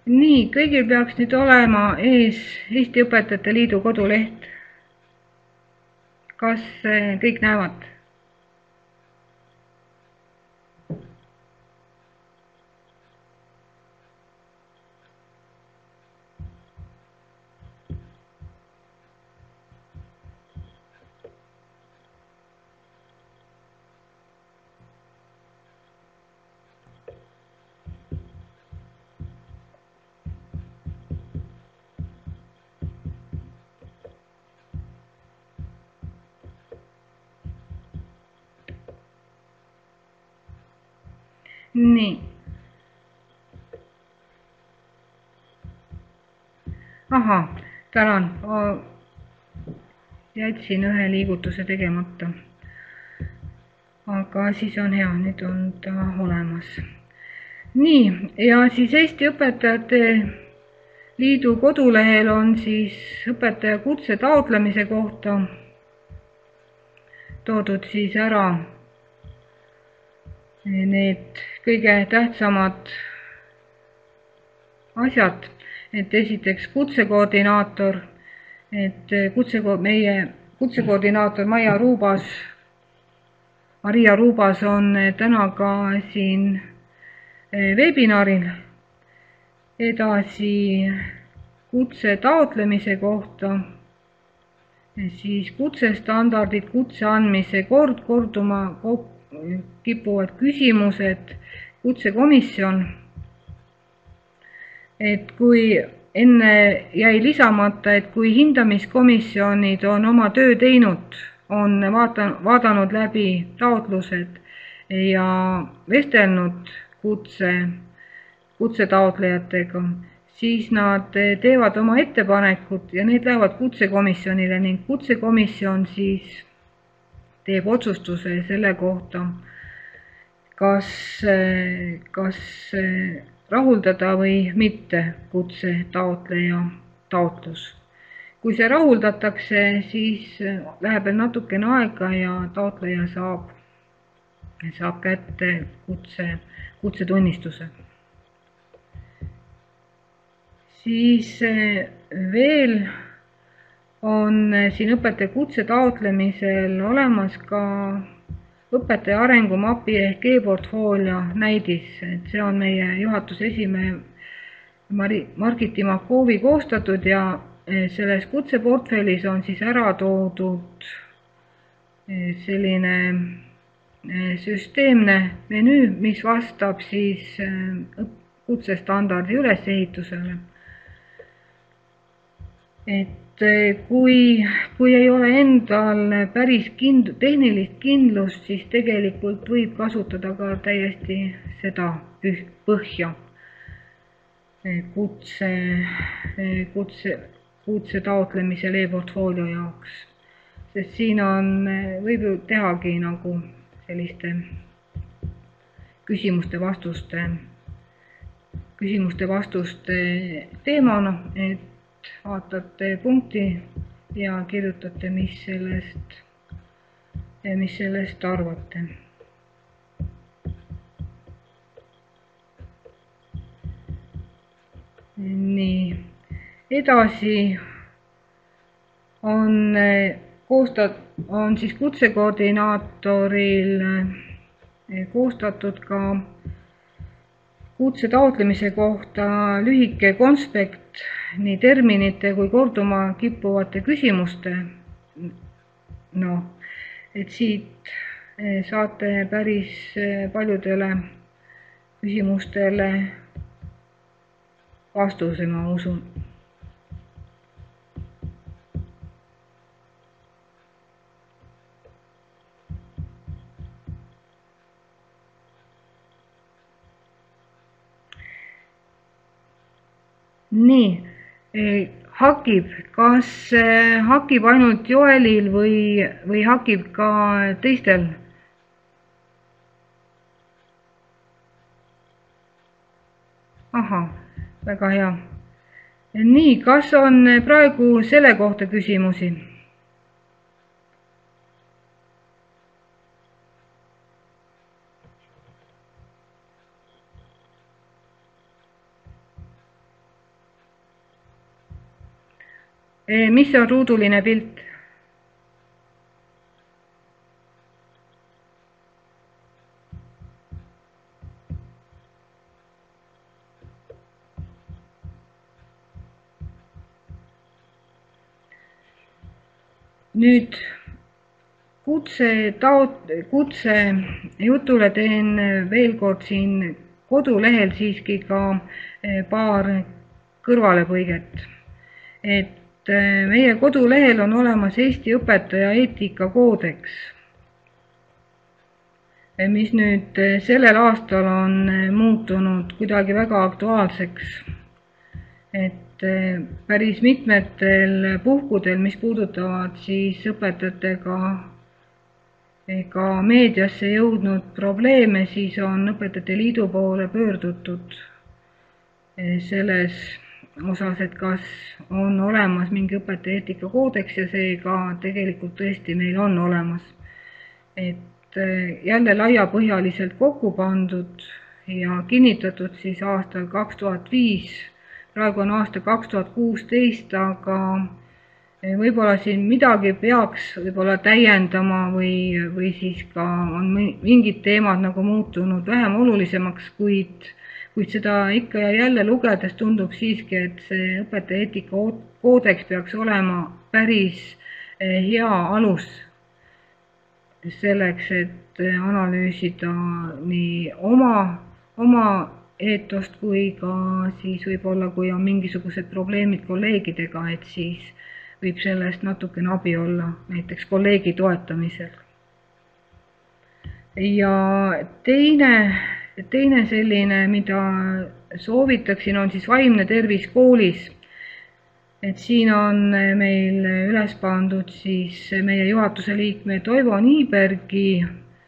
nii, kõigil peaks nüüd olema ees Eesti Õpetajate Liidu koduleht. Kas kõik näevad? Nii. Aha, tänan. Jätsin ühe liigutuse tegemata. Aga siis on hea, nüüd on ta olemas. Nii, ja siis Eesti Õpetajate Liidu kodulehel on siis õpetaja kutse taotlemise kohta toodud siis ära need kõige tähtsamad asjad, et esiteks kutsekoordinaator, et kutse, meie kutsekoordinaator Maia Ruubas, Maria Ruubas on täna ka siin webinaril. Edasi kutse taotlemise kohta, siis kutsestandardid, kutse andmise kord, korduma kipuvad küsimused, kutsekomisjon, et kui enne jäi lisamata, et kui hindamiskomisjonid on oma töö teinud, on vaadanud läbi taotlused ja vestelnud kutse, kutsetaotlejatega, siis nad teevad oma ettepanekud ja need lähevad kutsekomisjonile ning kutsekomisjon siis teeb otsustuse selle kohta, kas, kas rahuldada või mitte kutse taotleja taotlus. Kui see rahuldatakse, siis läheb natukene aega ja taotleja saab, saab kätte kutse, kutsetunnistuse. Siis veel on siin õpetaja kutse taotlemisel olemas ka õpetaja arengumapi ehk e-portfoolio näidis, et see on meie juhatuse esimehe Margit Timakovi koostatud ja selles kutseportfellis on siis ära toodud selline süsteemne menüü, mis vastab siis kutsestandardi ülesehitusele. Et kui, kui ei ole endal päris kind, tehnilist kindlust, siis tegelikult võib kasutada ka täiesti seda põhja kutse, kutse, kutse taotlemisel e-portfoolio jaoks. Sest siin on, võib ju tehagi nagu selliste küsimuste vastuste, küsimuste vastuste teemana, et vaatate punkti ja kirjutate, mis sellest, mis sellest arvate. Nii, edasi on koostat-, on siis kutsekoordinaatoril koostatud ka kutse taotlemise kohta lühike konspekt nii terminite kui korduma kippuvate küsimuste. No, et siit saate päris paljudele küsimustele vastuse, ma usun. Nii, hakib, kas hakib ainult Joelil või, või hakib ka teistel? Aha, väga hea. Nii, kas on praegu selle kohta küsimusi? Mis on ruuduline pilt? Nüüd kutse, taot, kutse jutule teen veel kord siin kodulehel siiski ka paar kõrvalepõiget. Et meie kodulehel on olemas Eesti õpetaja eetikakoodeks, mis nüüd sellel aastal on muutunud kuidagi väga aktuaalseks. Et päris mitmetel puhkudel, mis puudutavad siis õpetajatega ka meediasse jõudnud probleeme, siis on Õpetajate Liidu poole pöördutud selles osas, et kas on olemas mingi õpetaja eetikakoodeks ja see ka tegelikult tõesti meil on olemas. Et jälle laiapõhjaliselt kokku pandud ja kinnitatud siis aastal kaks tuhat viis, praegu on aasta kaks tuhat kuusteist, aga võib-olla siin midagi peaks võib-olla täiendama või, või siis ka on mingid teemad nagu muutunud vähem olulisemaks, kuid, kuid seda ikka ja jälle lugedes tundub siiski, et see õpetaja eetikakoodeks peaks olema päris hea alus selleks, et analüüsida nii oma, oma eetost kui ka siis võib-olla, kui on mingisugused probleemid kolleegidega, et siis võib sellest natukene abi olla, näiteks kolleegi toetamisel. Ja teine, teine selline, mida soovitaksin, on siis vaimne tervis koolis. Et siin on meil üles pandud siis meie juhatuse liikme Toivo Niibergi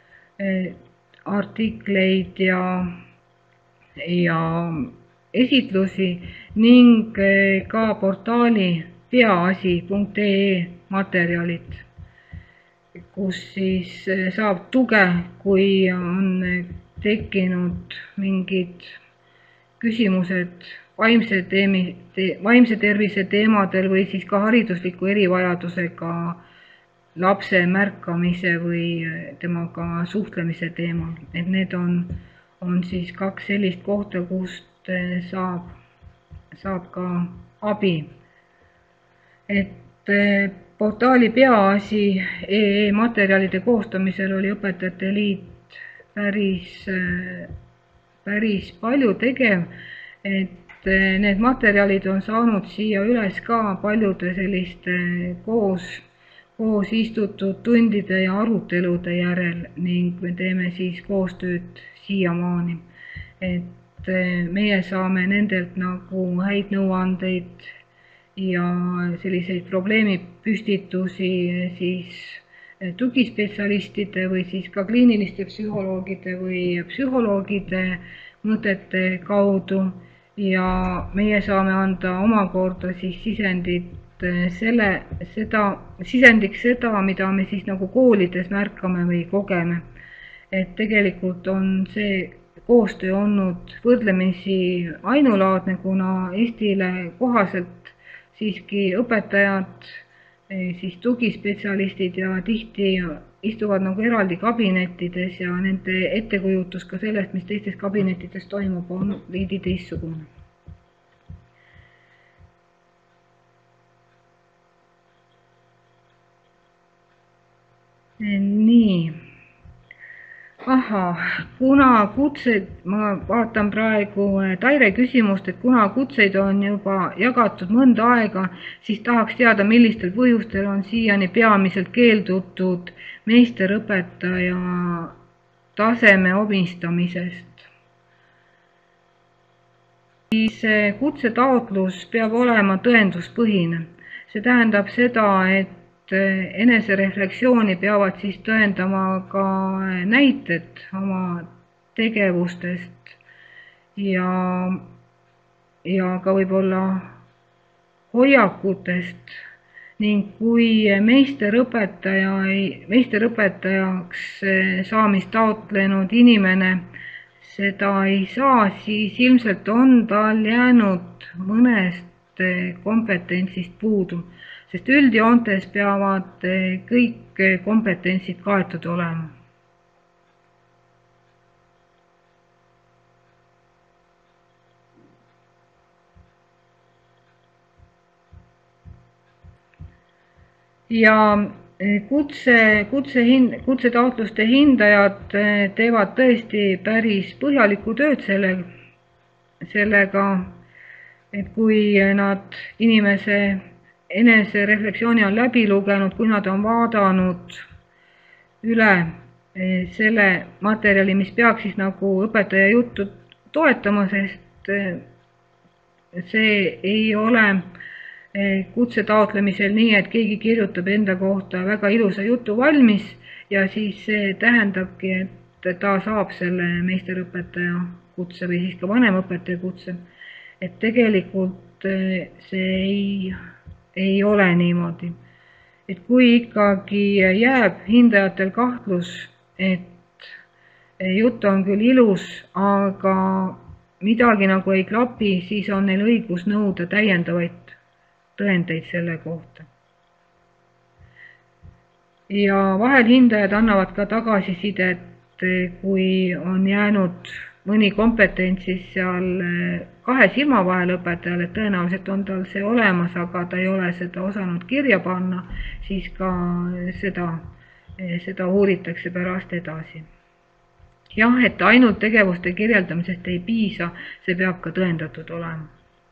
artikleid ja ja esitlusi ning ka portaali peaasi punkt ee materjalid, kus siis saab tuge, kui on tekkinud mingid küsimused vaimse, teemi, te, vaimse tervise teemadel või siis ka haridusliku erivajadusega lapse märkamise või temaga suhtlemise teemal. Et need on on siis kaks sellist kohta, kust saab, saab ka abi. Et portaali peaasi punkt ee materjalide koostamisel oli Õpetajate Liit päris, päris palju tegev, et need materjalid on saanud siia üles ka paljude selliste koos, koos istutud tundide ja arutelude järel ning me teeme siis koostööd siiamaani, et meie saame nendelt nagu häid nõuandeid ja selliseid probleemipüstitusi siis tugispetsialistide või siis ka kliiniliste psühholoogide või psühholoogide mõtete kaudu ja meie saame anda omakorda siis sisendit selle, seda, sisendiks seda, mida me siis nagu koolides märkame või kogeme. Et tegelikult on see koostöö olnud võrdlemisi ainulaadne, kuna Eestile kohaselt siiski õpetajad, siis tugispetsialistid ja tihti istuvad nagu eraldi kabinettides ja nende ettekujutus ka sellest, mis teistes kabinettides toimub, on veidi teistsugune. Nii. Aha, kuna kutseid, ma vaatan praegu Taire küsimust, et kuna kutseid on juba jagatud mõnda aega, siis tahaks teada, millistel põhjustel on siiani peamiselt keeldutud meisterõpetaja taseme omistamisest. Siis kutsetaotlus peab olema tõenduspõhine. See tähendab seda, et enesereflektsiooni peavad siis tõendama ka näited oma tegevustest ja, ja ka võib-olla hoiakutest ning kui meisterõpetaja, meisterõpetajaks saamist taotlenud inimene seda ei saa, siis ilmselt on tal jäänud mõnest kompetentsist puudu. sest üldjoontes peavad kõik kompetentsid kaetud olema. Ja kutse, kutse hind, kutsetaotluste hindajad teevad tõesti päris põhjalikku tööd selle, sellega, et kui nad inimese enesereflektsiooni on läbi lugenud, kui nad on vaadanud üle selle materjali, mis peaks siis nagu õpetaja juttu toetama, sest see ei ole kutse taotlemisel nii, et keegi kirjutab enda kohta väga ilusa jutu valmis ja siis see tähendabki, et ta saab selle meisterõpetaja kutse või siis ka vanemõpetaja kutse. Et tegelikult see ei, ei ole niimoodi. Et kui ikkagi jääb hindajatel kahtlus, et jutt on küll ilus, aga midagi nagu ei klapi, siis on neil õigus nõuda täiendavaid tõendeid selle kohta. Ja vahel hindajad annavad ka tagasisidet, kui on jäänud mõni kompetents siis seal kahe silma vahel õpetajal, et tõenäoliselt on tal see olemas, aga ta ei ole seda osanud kirja panna, siis ka seda, seda uuritakse pärast edasi. Jah, et ainult tegevuste kirjeldamisest ei piisa, see peab ka tõendatud olema.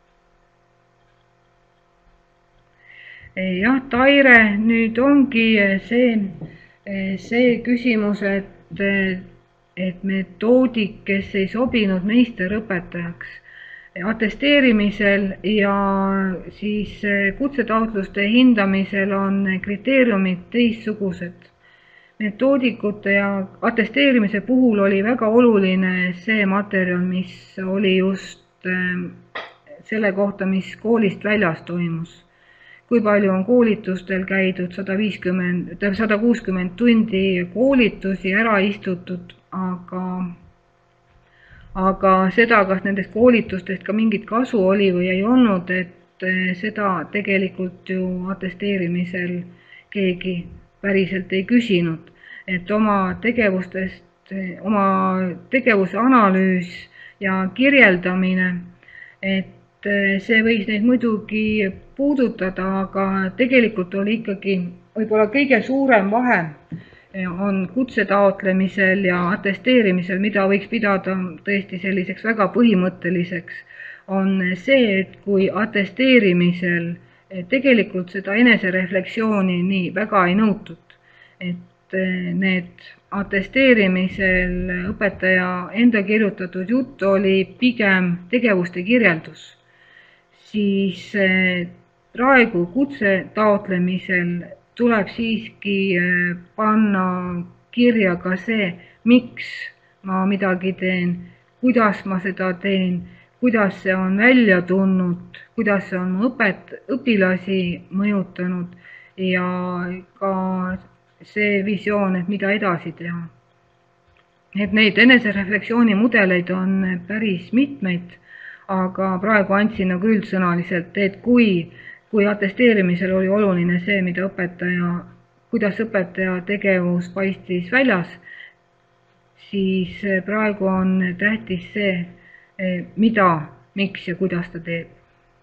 Jah, Taire, nüüd ongi see, see küsimus, et, et metoodik, kes ei sobinud meisterõpetajaks atesteerimisel ja siis kutsetaotluste hindamisel on kriteeriumid teistsugused. Metoodikute ja atesteerimise puhul oli väga oluline see materjal, mis oli just selle kohta, mis koolist väljas toimus. Kui palju on koolitustel käidud, sada viiskümmend, sada kuuskümmend tundi koolitusi ära istutud, aga, aga seda, kas nendest koolitustest ka mingit kasu oli või ei olnud, et seda tegelikult ju atesteerimisel keegi päriselt ei küsinud. Et oma tegevustest, oma tegevuse analüüs ja kirjeldamine, et see võis neid muidugi puudutada, aga tegelikult oli ikkagi võib-olla kõige suurem vahe on kutse taotlemisel ja atesteerimisel, mida võiks pidada tõesti selliseks väga põhimõtteliseks, on see, et kui atesteerimisel tegelikult seda enesereflektsiooni nii väga ei nõutud, et need atesteerimisel õpetaja enda kirjutatud jutt oli pigem tegevuste kirjeldus, siis praegu kutse taotlemisel tuleb siiski panna kirja ka see, miks ma midagi teen, kuidas ma seda teen, kuidas see on välja tulnud, kuidas see on õpet, õpilasi mõjutanud ja ka see visioon, et mida edasi teha. Et neid enesereflektsiooni mudeleid on päris mitmeid, aga praegu andsin nagu üldsõnaliselt, et kui, kui atesteerimisel oli oluline see, mida õpetaja, kuidas õpetaja tegevus paistis väljas, siis praegu on tähtis see, mida, miks ja kuidas ta teeb.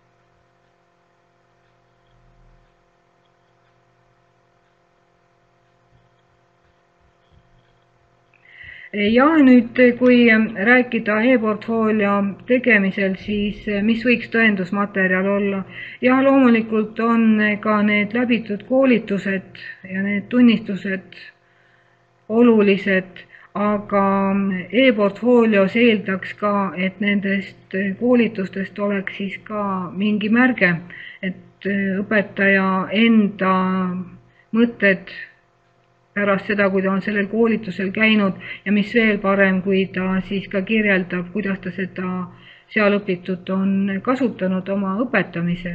Ja nüüd, kui rääkida e-portfoolio tegemisel, siis mis võiks tõendusmaterjal olla? Ja loomulikult on ka need läbitud koolitused ja need tunnistused olulised, aga e-portfoolios eeldaks ka, et nendest koolitustest oleks siis ka mingi märge, et õpetaja enda mõtted pärast seda, kui ta on sellel koolitusel käinud ja mis veel parem, kui ta siis ka kirjeldab, kuidas ta seda seal õpitut on kasutanud oma õpetamisel.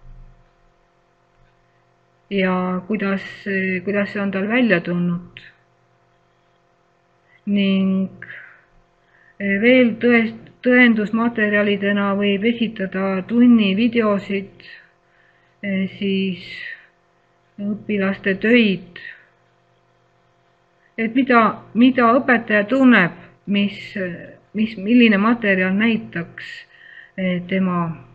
Ja kuidas, kuidas see on tal välja tulnud. Ning veel tõest, tõendusmaterjalidena võib esitada tunni videosid, siis õpilaste töid. Et mida, mida õpetaja tunneb, mis, mis, milline materjal näitaks tema,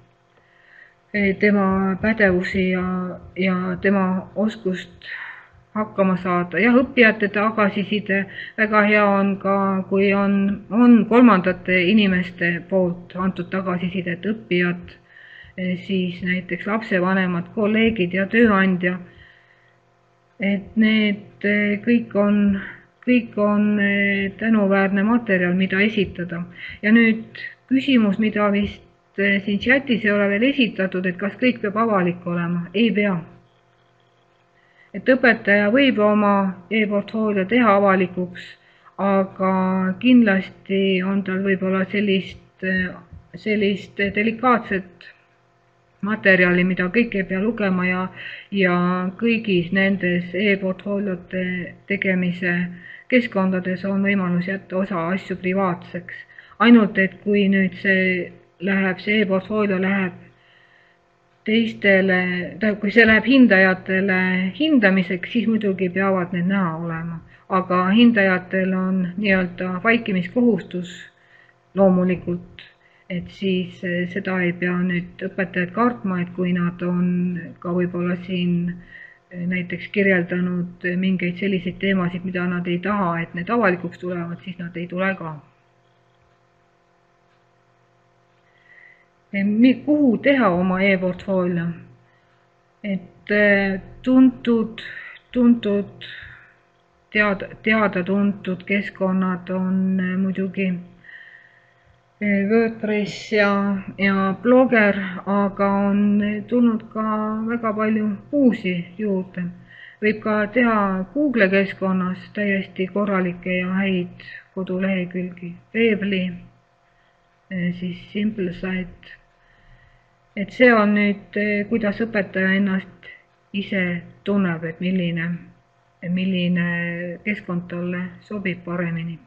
tema pädevusi ja, ja tema oskust hakkama saada. Jah, õppijate tagasiside väga hea on ka, kui on, on kolmandate inimeste poolt antud tagasiside, et õppijad, siis näiteks lapsevanemad, kolleegid ja tööandja. Et need kõik on, kõik on tänuväärne materjal, mida esitada. Ja nüüd küsimus, mida vist siin chatis ei ole veel esitatud, et kas kõik peab avalik olema? Ei pea. Et õpetaja võib oma e-portfoolio teha avalikuks, aga kindlasti on tal võib-olla sellist, sellist delikaatset materjali, mida kõik ei pea lugema ja, ja kõigis nendes e-portfooliote tegemise keskkondades on võimalus jätta osa asju privaatseks. Ainult, et kui nüüd see läheb, see e-portfoolio läheb teistele, kui see läheb hindajatele hindamiseks, siis muidugi peavad need näha olema. Aga hindajatel on nii-öelda vaikimiskohustus loomulikult, et siis seda ei pea nüüd õpetajad kartma, et kui nad on ka võib-olla siin näiteks kirjeldanud mingeid selliseid teemasid, mida nad ei taha, et need avalikuks tulevad, siis nad ei tule ka. Kuhu teha oma e-portfoolio? Et tuntud, tuntud, teada, teada tuntud keskkonnad on muidugi WordPress ja, ja Blogger, aga on tulnud ka väga palju uusi juurde. Võib ka teha Google keskkonnas täiesti korralikke ja häid kodulehekülgi. Weebly, siis SimpleSite. Et see on nüüd, kuidas õpetaja ennast ise tunneb, et milline, milline keskkond talle sobib paremini.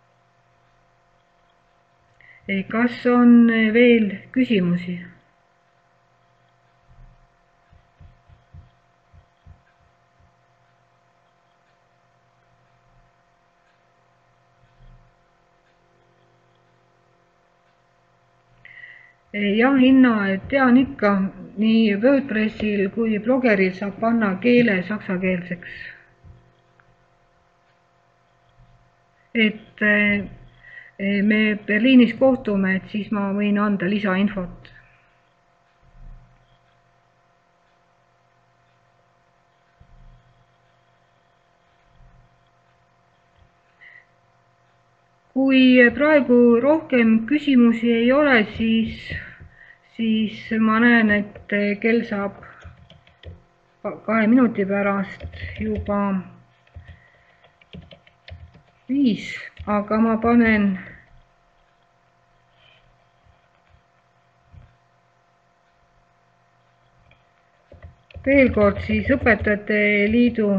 Kas on veel küsimusi? Jah, Inna, tean ikka, nii WordPressil kui Bloggeril saab panna keele saksakeelseks. Et me Berliinis kohtume, et siis ma võin anda lisainfot. Kui praegu rohkem küsimusi ei ole, siis, siis ma näen, et kell saab kahe minuti pärast juba viis, aga ma panen veel kord siis Õpetajate Liidu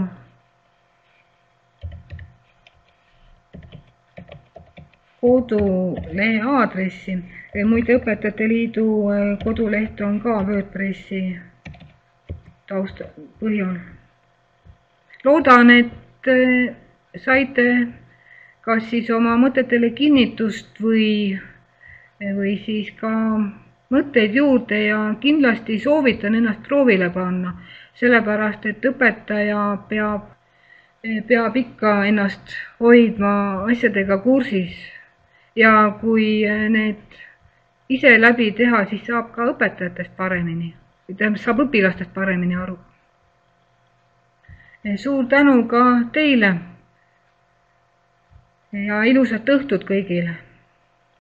kodulehe aadressi. Muide, Õpetajate Liidu koduleht on ka WordPressi tausta põhjal. Loodan, et saite kas siis oma mõtetele kinnitust või, või siis ka mõtteid juurde ja kindlasti soovitan ennast proovile panna, sellepärast et õpetaja peab, peab ikka ennast hoidma asjadega kursis. Ja kui need ise läbi teha, siis saab ka õpetajatest paremini, saab õpilastest paremini aru. Suur tänu ka teile ja ilusat õhtut kõigile!